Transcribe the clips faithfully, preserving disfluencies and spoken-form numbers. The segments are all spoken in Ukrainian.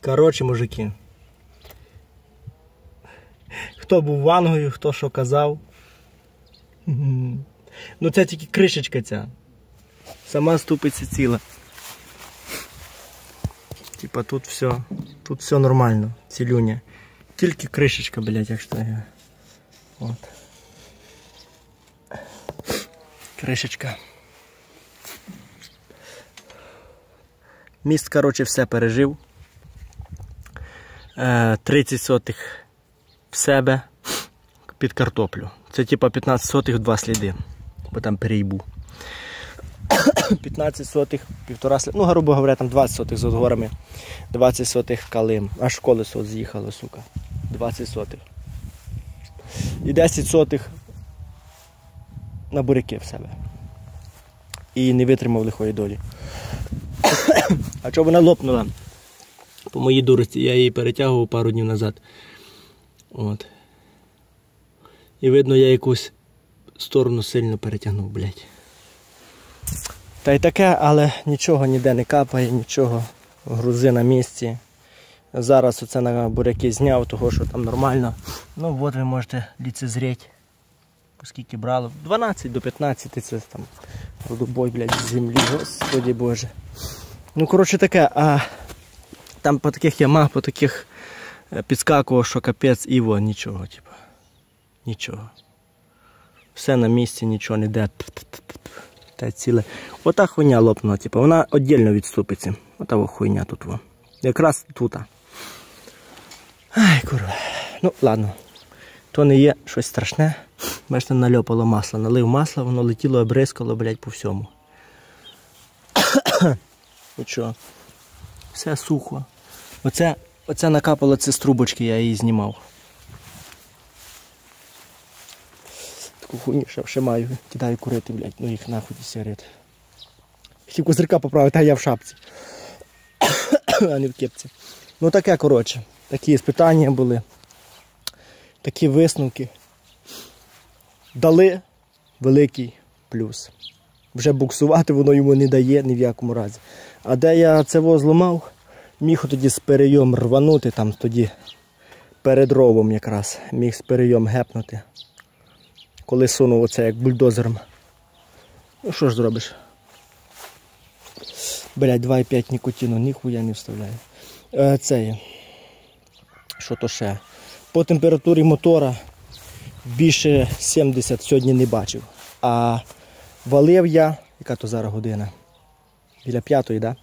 Коротше, мужики. Хто був вангою, хто що казав. Ну це тільки кришечка ця. Сама ступиця ціла. Типа тут все, тут все нормально, цілюня. Тільки кришечка, блядь, як що я. От. Кришечка. Міст, коротше, все пережив. тридцять сотих в себе під картоплю. Це типа п'ятнадцять сотих, два сліди. Бо там перейбу. п'ятнадцять сотих, півтора сліди. Ну, грубо говоря, там двадцять сотих з отгорами. двадцять сотих калим. Аж колесо з'їхало, сука. двадцять сотих. І десять сотих на буряки в себе. І не витримав лихої долі. А чого вона лопнула? По моїй дурості, я її перетягував пару днів назад. От. І видно, я якусь сторону сильно перетягнув, блядь. Та й таке, але нічого ніде не капає, нічого. Грузи на місці. Зараз оце на буряки зняв, того що там нормально. Ну от ви можете ліцезріти. Оскільки брало. дванадцять до п'ятнадцяти це там родобой, блядь, з землі. Господи Боже. Ну, коротше таке, а там по таких ямах, по таких підскакував, що капець, іво, нічого, типу. Нічого. Все на місці, нічого не йде. Та ціле. Ота хуйня лопнула, типу. Вона віддільно відступиться. Ота хуйня тут. Во. Якраз тут. Ай, курва. Ну, ладно. То не є щось страшне. Бачите, нальопало масло. Налив масло, воно летіло, обрискало, блядь, по всьому. Ну що? Все сухо. Оце, оце накапало, це з трубочки, я її знімав. Таку хуйню ще, ще маю. Кидаю курити, блядь, ну їх нахуй ті сигарети. Хотів козирка поправити, а я в шапці. А не в кепці. Ну таке, коротше. Такі спитання були. Такі висновки. Дали великий плюс. Вже буксувати воно йому не дає ні в якому разі. А де я це во зламав, міг тоді з перейом рванути, там тоді перед ровом якраз, міг з перейом гепнути. Коли сунув оце як бульдозером. Ну що ж зробиш? Блядь, два і п'ять нікотину, ніхуя не вставляю. Е, це є. Що то ще? По температурі мотора більше сімдесят сьогодні не бачив. А валив я, яка то зараз година? Біля п'ятої, так? Да?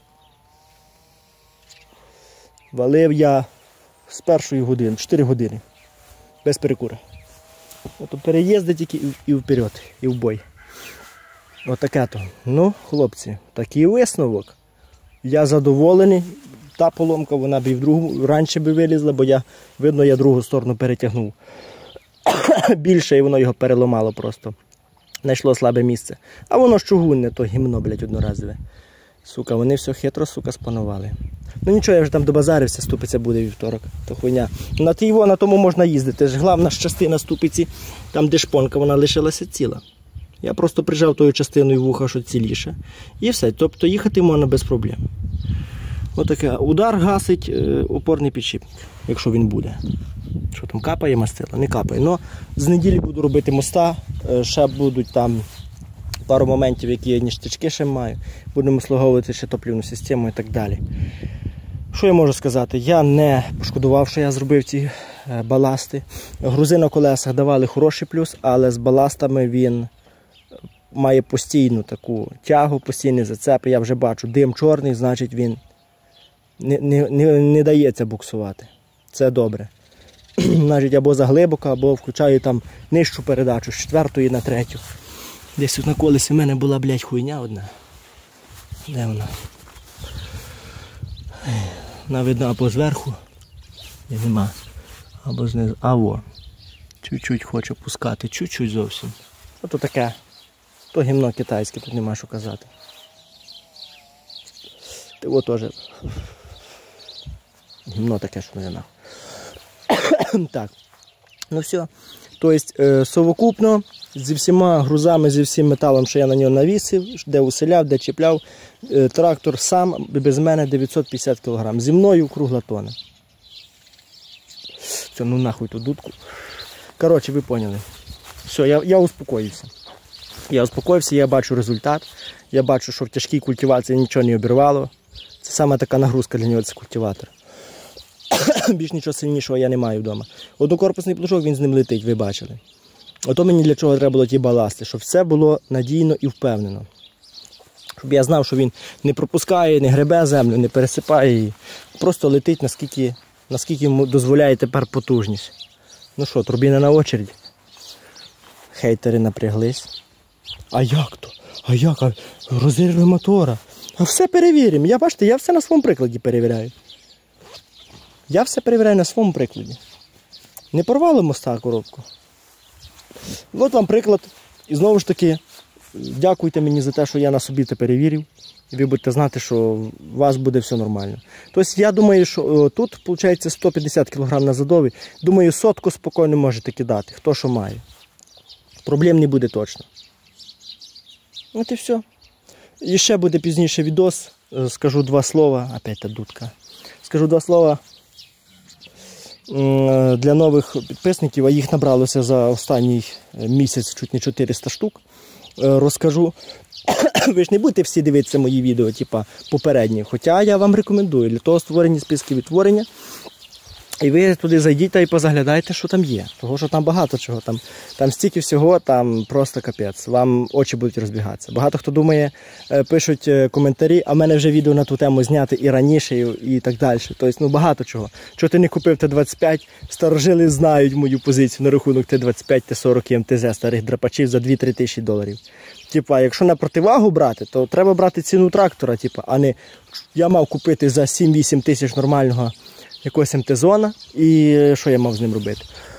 Валив я з першої години, чотири години. Без перекура. Ото переїзди тільки і вперед, і в бой. Отаке то. Ну, хлопці, такий висновок. Я задоволений. Та поломка, вона б і в другу, раніше би вилізла, бо я, видно, я другу сторону перетягнув. Більше, і воно його переламало просто. Знайшло слабе місце. А воно ж чугунне, то гімно, блядь, одноразове. Сука, вони все хитро, сука, спанували. Ну нічого, я вже там добазарився, ступиця буде вівторок. То хуйня. На тіво, на тому можна їздити. Ж головна ж частина ступиці, там де шпонка, вона лишилася ціла. Я просто прижав тою частиною вуха, що ціліше. І все. Тобто їхати можна без проблем. Отаке. Удар гасить е, опорний підшипник, якщо він буде. Що там, капає мастила? Не капає. Но з неділі буду робити моста, е, ще будуть там пару моментів, які я ніштячки ще маю. Будемо слуговувати ще топливну систему і так далі. Що я можу сказати? Я не пошкодував, що я зробив ці е, баласти. Грузи на колесах давали хороший плюс, але з баластами він має постійну таку тягу, постійний зацеп. Я вже бачу, дим чорний, значить він не, не, не, не дається буксувати. Це добре. Значить або заглибоко, або включаю там нижчу передачу з четвертої на третю. Десь тут на колесі в мене була, блядь, хуйня одна. Де вона? Вона видна або зверху, і нема, або знизу. А во, чуть-чуть хочу пускати, чуть-чуть зовсім. Ото таке. То гімно китайське, тут нема що казати. Того теж гімно таке, що не нахуй. Так, ну все. Тобто, совокупно зі всіма грузами, зі всім металом, що я на нього навісив, де уселяв, де чіпляв. Трактор сам без мене дев'ятсот п'ятдесят кілограм. Зі мною кругла тонна. Все, ну нахуй ту дудку. Коротше, ви поняли. Все, я, я успокоївся. Я успокоївся, я бачу результат. Я бачу, що в тяжкій культивації нічого не обірвало. Це саме така нагрузка для нього, це культиватор. Більш нічого сильнішого я не маю вдома. Однокорпусний плужок, він з ним летить, ви бачили. Ото мені для чого треба було ті баласти, щоб все було надійно і впевнено. Щоб я знав, що він не пропускає, не гребе землю, не пересипає її. Просто летить, наскільки, наскільки йому дозволяє тепер потужність. Ну що, турбіна на очереді. Хейтери напряглись. А як то? А як? А розірви мотора. А все перевіримо. Я, бачите, я все на своєму прикладі перевіряю. Я все перевіряю на своєму прикладі. Не порвало моста коробку. От вам приклад. І знову ж таки, дякуйте мені за те, що я на собі це перевірив. І ви будете знати, що у вас буде все нормально. Тобто я думаю, що тут, виходить, сто п'ятдесят кілограм на задові. Думаю, сотку спокійно можете кидати, хто що має. Проблем не буде точно. От і все. І ще буде пізніше відос. Скажу два слова. Опять та дудка. Скажу два слова для нових підписників, а їх набралося за останній місяць чуть не чотириста штук. Розкажу. Ви ж не будете всі дивитися мої відео, типа попередні. Хоча я вам рекомендую для того створення списків відтворення. І ви туди зайдіть та і позаглядайте, що там є. Того, що там багато чого. Там, там стільки всього, там просто капець. Вам очі будуть розбігатися. Багато хто думає, пишуть коментарі, а в мене вже відео на ту тему зняти і раніше, і, і так далі. Тобто, ну багато чого. Чого ти не купив Т двадцять п'ять, старожили знають мою позицію на рахунок Т двадцять п'ять, Т сорок і М Т З старих драпачів за дві-три тисячі доларів. Типа, якщо на противагу брати, то треба брати ціну трактора, типа, а не я мав купити за сім-вісім тисяч нормального якогось МТ-зона, і що я мав з ним робити?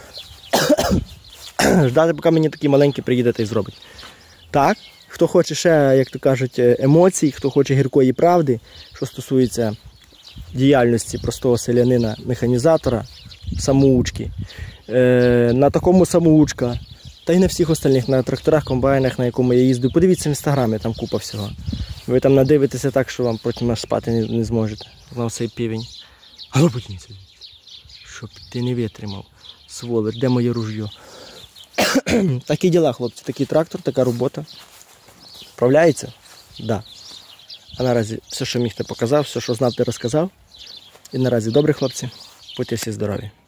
Ждати, поки мені такі маленькі приїде та й зробить. Так, хто хоче ще, як то кажуть, емоцій, хто хоче гіркої правди, що стосується діяльності простого селянина-механізатора, самоучки, е, на такому самоучка, та й на всіх остальних, на тракторах, комбайнах, на якому я їздив. Подивіться в інстаграмі, там купа всього. Ви там надивитеся так, що вам потім аж спати не, не зможете. На цей півень. А ну подивіться, щоб ти не витримав, сволоч, де моє ружьо. Такі діла, хлопці, такий трактор, така робота. Справляється? Так. Да. А наразі все, що міг, ти показав, все, що знав, ти розказав. І наразі добре, хлопці, будьте всі здорові.